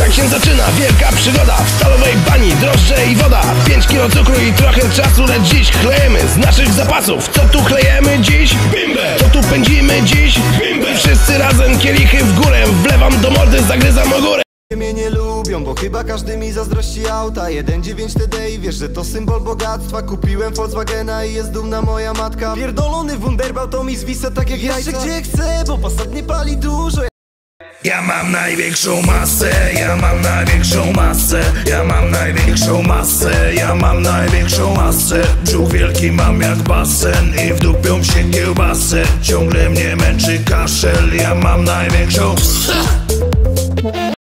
Tak się zaczyna wielka przygoda. W stalowej bani drożdże i woda. 5 kilo cukru i trochę czasu, lecz dziś chlejemy z naszych zapasów. Co tu chlejemy dziś? Bimbę! Co tu pędzimy dziś? Bimbę! Wszyscy razem kielichy w górę. Wlewam do mordy, zagryzam o górę. Mnie nie lubią, bo chyba każdy mi zazdrości auta 1.9 TD i wiesz, że to symbol bogactwa. Kupiłem Volkswagena i jest dumna moja matka. Pierdolony Wunderbaut to mi zwisa tak jak jajca. Jeszcze gdzie chcę, bo Passat nie pali dużo. Ja mam największą masę, ja mam największą masę, ja mam największą masę, ja mam największą masę. Brzuch wielki mam jak basen i wdupią się kiełbasę. Ciągle mnie męczy kaszel, ja mam największą